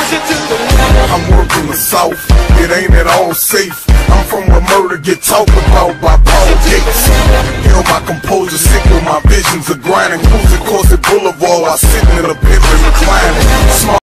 I'm working the South, it ain't at all safe. I'm from where murder get talked about by Paul Gates. Held my composure, sick with my visions of grinding, cruising Corset Boulevard while sitting in a Bentley reclining.